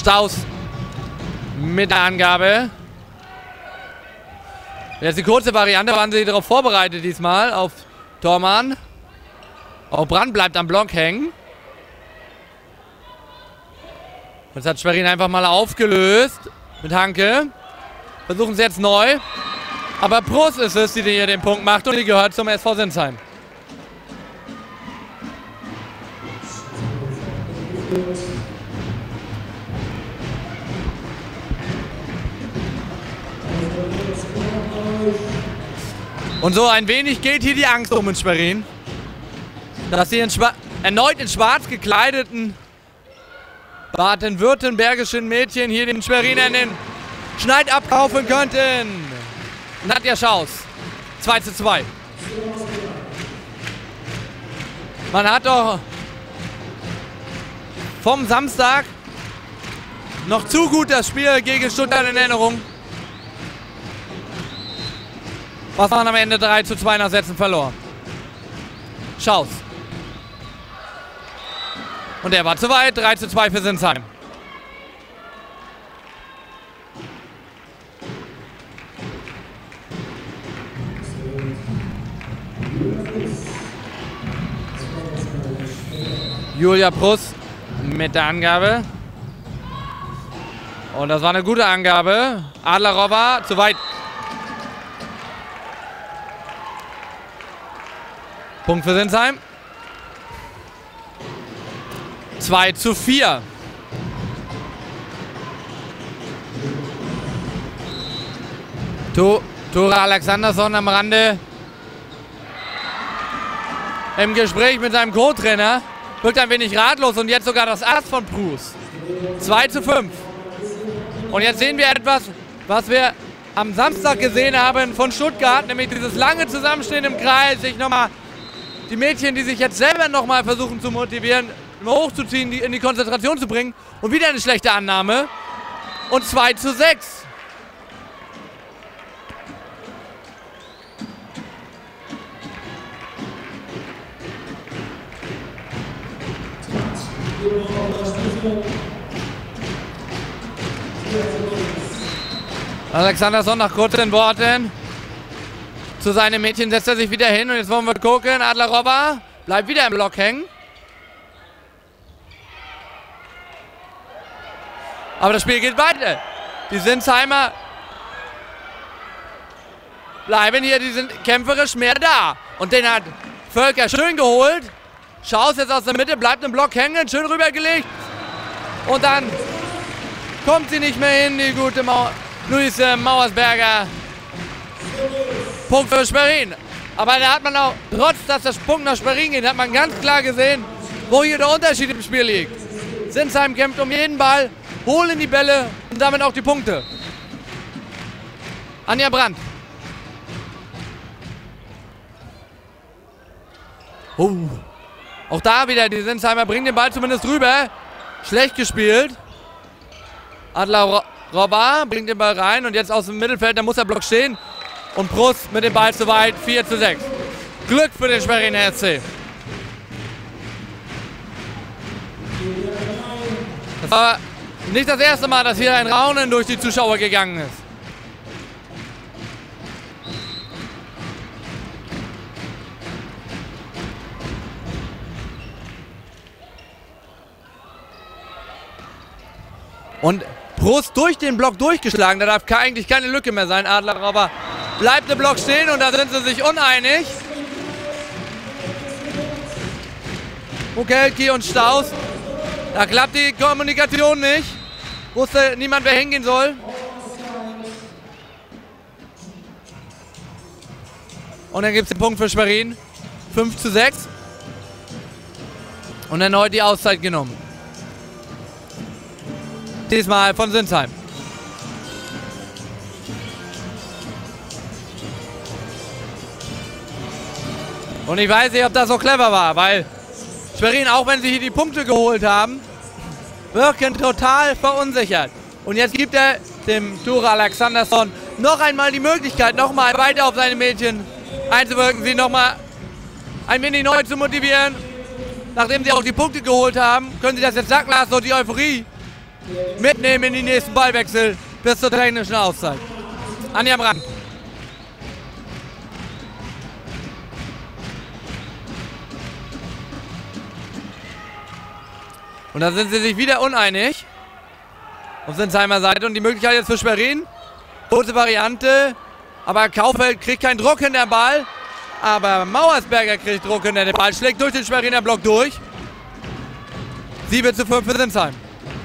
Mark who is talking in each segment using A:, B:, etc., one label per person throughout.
A: Staus mit der Angabe. Jetzt die kurze Variante, waren sie darauf vorbereitet diesmal, auf Thormann. Auch Brand bleibt am Block hängen. Jetzt hat Schwerin einfach mal aufgelöst mit Hanke. Versuchen sie jetzt neu. Aber Prus ist es, die hier den Punkt macht und die gehört zum SV Sinsheim. Und so ein wenig geht hier die Angst um in Schwerin. Dass die erneut in schwarz gekleideten baden-württembergischen Mädchen hier den Schwerinern den Schneid abkaufen könnten. Nadja Schaus, 2:2. Man hat doch vom Samstag noch zu gut das Spiel gegen Stuttgart in Erinnerung. Was man am Ende 3:2 nach Sätzen verlor. Schaus. Und er war zu weit, 3:2 für Sinsheim. Julia Prus mit der Angabe. Und das war eine gute Angabe. Adlerova zu weit. Punkt für Sinsheim. 2:4. Tore Alexandersson am Rande. Im Gespräch mit seinem Co-Trainer. Wirkt ein wenig ratlos und jetzt sogar das Ass von Prus. 2:5. Und jetzt sehen wir etwas, was wir am Samstag gesehen haben von Stuttgart, nämlich dieses lange Zusammenstehen im Kreis, sich nochmal die Mädchen, die sich jetzt selber nochmal versuchen zu motivieren, hochzuziehen, die in die Konzentration zu bringen. Und wieder eine schlechte Annahme. Und 2:6. Alexandersson nach kurzen Worten. Zu seinem Mädchen setzt er sich wieder hin und jetzt wollen wir gucken. Adlerova bleibt wieder im Block hängen. Aber das Spiel geht weiter. Die Sinsheimer bleiben hier, die sind kämpferisch mehr da. Und den hat Völker schön geholt. Schaus jetzt aus der Mitte, bleibt im Block hängen, schön rübergelegt. Und dann kommt sie nicht mehr hin, die gute Luise Mauersberger. Punkt für Schwerin. Aber da hat man auch, trotz dass das Punkt nach Schwerin geht, hat man ganz klar gesehen, wo hier der Unterschied im Spiel liegt. Sinsheim kämpft um jeden Ball, holen die Bälle und damit auch die Punkte. Anja Brandt. Auch da wieder, die Sinsheimer bringen den Ball zumindest rüber. Schlecht gespielt. Adler Robber bringt den Ball rein und jetzt aus dem Mittelfeld, da muss der Block stehen. Und Prus mit dem Ball zu weit, 4:6. Glück für den Schweriner SC. Das war nicht das erste Mal, dass hier ein Raunen durch die Zuschauer gegangen ist. Und Prus durch den Block durchgeschlagen, da darf eigentlich keine Lücke mehr sein. Adlerrauber bleibt im Block stehen und da sind sie sich uneinig. Mukelki und Staus. Da klappt die Kommunikation nicht. Wusste niemand, wer hingehen soll. Und dann gibt es den Punkt für Schwerin. 5:6. Und erneut die Auszeit genommen. Diesmal von Sinsheim. Und ich weiß nicht, ob das so clever war, weil Schwerin, auch wenn sie hier die Punkte geholt haben, wirken total verunsichert. Und jetzt gibt er dem Tore Alexandersson noch einmal die Möglichkeit, noch mal weiter auf seine Mädchen einzuwirken, sie noch mal ein wenig neu zu motivieren. Nachdem sie auch die Punkte geholt haben, können sie das jetzt sacken lassen und die Euphorie mitnehmen in die nächsten Ballwechsel bis zur technischen Auszeit. Anja Brandt. Und da sind sie sich wieder uneinig. Auf Sinsheimer Seite. Und die Möglichkeit jetzt für Schwerin. Kurze Variante. Aber Kaufeld kriegt keinen Druck hinter den Ball. Aber Mauersberger kriegt Druck hinter den Ball. Schlägt durch den Schweriner Block durch. 7:5 für Sinsheim.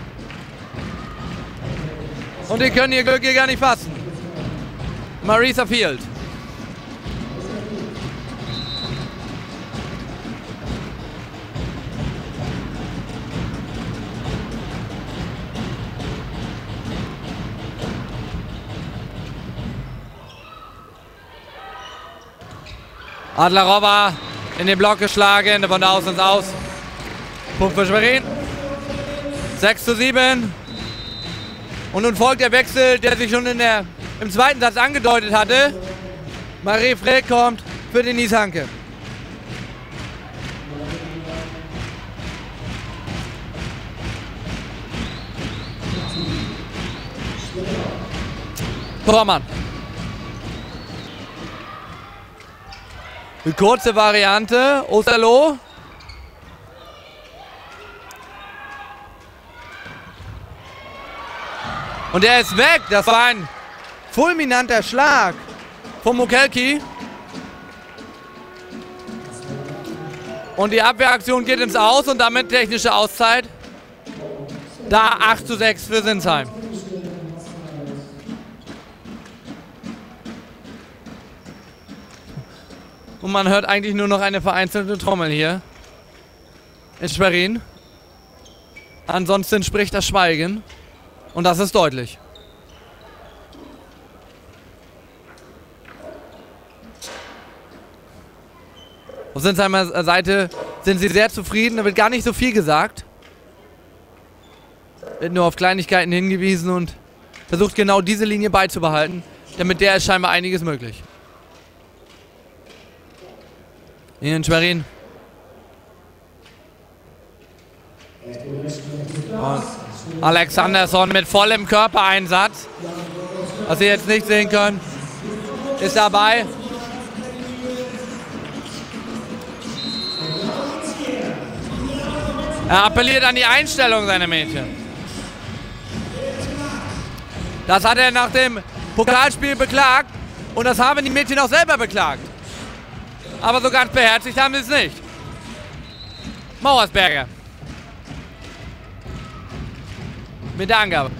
A: Und die können ihr Glück hier gar nicht fassen. Marisa Field. Adler-Robber in den Block geschlagen, von da aus ins Aus. Punkt für Schwerin. 6:7. Und nun folgt der Wechsel, der sich schon im zweiten Satz angedeutet hatte. Marie Frick kommt für Denise Hanke. Braumann. Die kurze Variante, Osterloh. Und er ist weg. Das war ein fulminanter Schlag von Mukelki. Und die Abwehraktion geht ins Aus und damit technische Auszeit. Da 8:6 für Sinsheim. Und man hört eigentlich nur noch eine vereinzelte Trommel hier in Schwerin. Ansonsten spricht das Schweigen. Und das ist deutlich. Auf Sinsheimer Seite sind sie sehr zufrieden. Da wird gar nicht so viel gesagt. Wird nur auf Kleinigkeiten hingewiesen und versucht genau diese Linie beizubehalten. Denn mit der ist scheinbar einiges möglich. Hier in Schwerin. Und Alexandersson mit vollem Körpereinsatz. Was Sie jetzt nicht sehen können, ist dabei. Er appelliert an die Einstellung seiner Mädchen. Das hat er nach dem Pokalspiel beklagt und das haben die Mädchen auch selber beklagt. Aber so ganz beherzigt haben sie es nicht. Mauersberger. Mit der Angabe.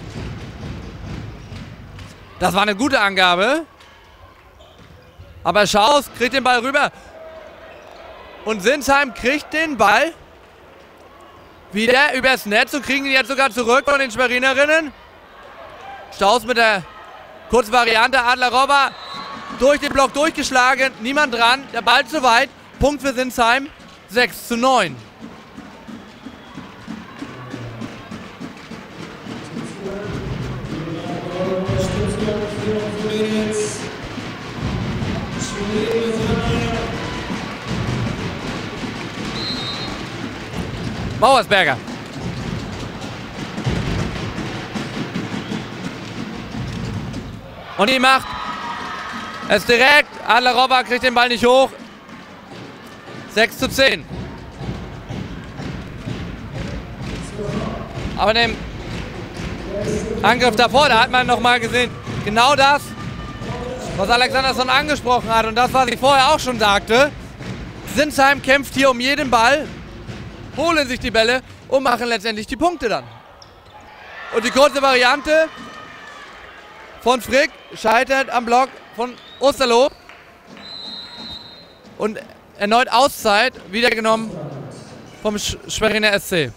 A: Das war eine gute Angabe. Aber Schaus kriegt den Ball rüber. Und Sinsheim kriegt den Ball wieder übers Netz und kriegen ihn jetzt sogar zurück von den Schwerinerinnen. Staus mit der kurzen Variante. Adler-Robber durch den Block durchgeschlagen. Niemand dran. Der Ball zu weit. Punkt für Sinsheim. 6:9. Mauersberger. Und die macht es direkt. Adler-Robber kriegt den Ball nicht hoch. 6:10. Aber in dem Angriff davor, da hat man noch mal gesehen, genau das, was Alexandersson angesprochen hat und das, was ich vorher auch schon sagte. Sinsheim kämpft hier um jeden Ball, holen sich die Bälle und machen letztendlich die Punkte dann. Und die kurze Variante von Frick scheitert am Block von Osterloh. Und erneut Auszeit, wieder genommen vom Schweriner SC.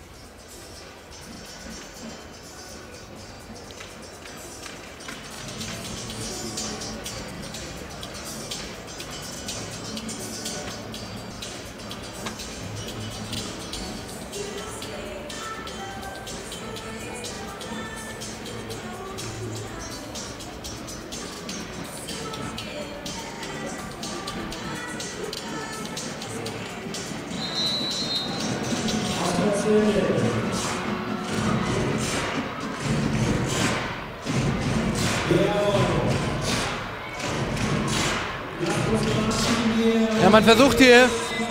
A: Ja, man versucht hier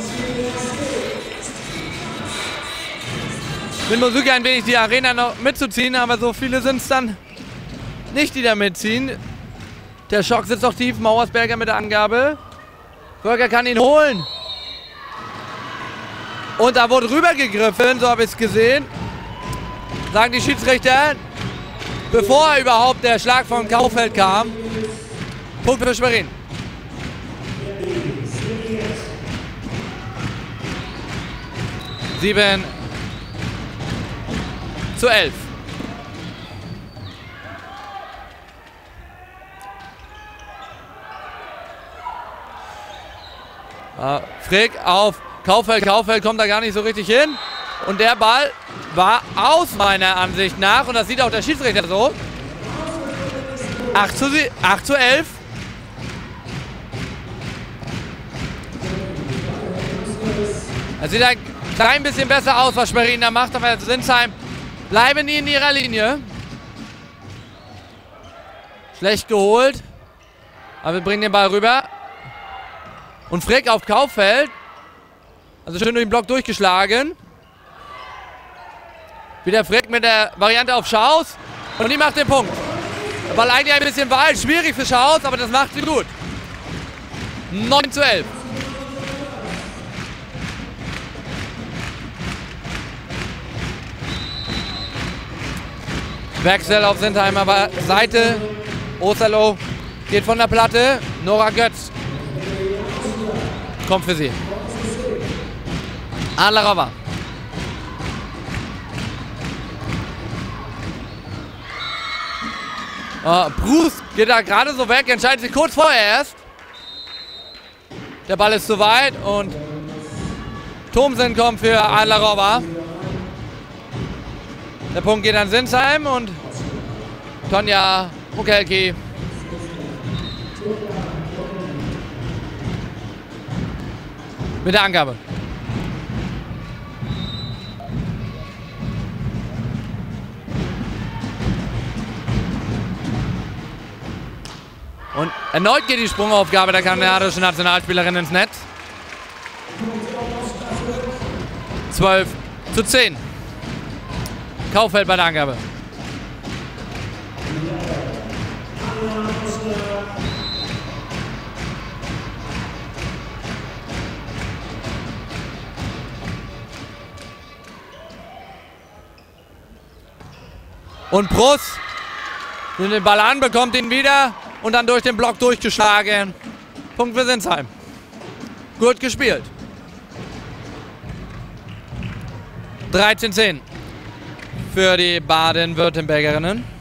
A: mit Musik ein wenig die Arena noch mitzuziehen, aber so viele sind es dann nicht, die da mitziehen. Der Schock sitzt auch tief, Mauersberger mit der Angabe. Völker kann ihn holen. Und da wurde rübergegriffen, so habe ich es gesehen. Sagen die Schiedsrichter, bevor überhaupt der Schlag von Kaufeld kam. Punkt für Schwerin. Sieben zu 11. Frick auf Kaufeld. Kaufeld kommt da gar nicht so richtig hin. Und der Ball war aus meiner Ansicht nach. Und das sieht auch der Schiedsrichter so. 8 zu 11. Das sieht ein klein bisschen besser aus, was Schwerin da macht. Aber Sinsheim bleiben die in ihrer Linie. Schlecht geholt. Aber wir bringen den Ball rüber. Und Frick auf Kaufeld. Also schön durch den Block durchgeschlagen. Wieder Frick mit der Variante auf Schaus. Und die macht den Punkt. Der Ball eigentlich ein bisschen weit. Schwierig für Schaus, aber das macht sie gut. 9 zu 11. Wechsel auf Sintheimer Seite. Osterloh geht von der Platte. Nora Götz kommt für sie. Adlerova. Bruce geht da gerade so weg, entscheidet sich kurz vorher erst. Der Ball ist zu weit und Thomsen kommt für Adlerova. Der Punkt geht an Sinsheim und Tonja Mukelki mit der Angabe. Und erneut geht die Sprungaufgabe der kanadischen Nationalspielerin ins Netz. 12 zu 10. Kaufeld bei der Angabe. Und Bruss nimmt den Ball an, bekommt ihn wieder und dann durch den Block durchgeschlagen. Punkt für Sinsheim. Gut gespielt. 13-10 für die Baden-Württembergerinnen.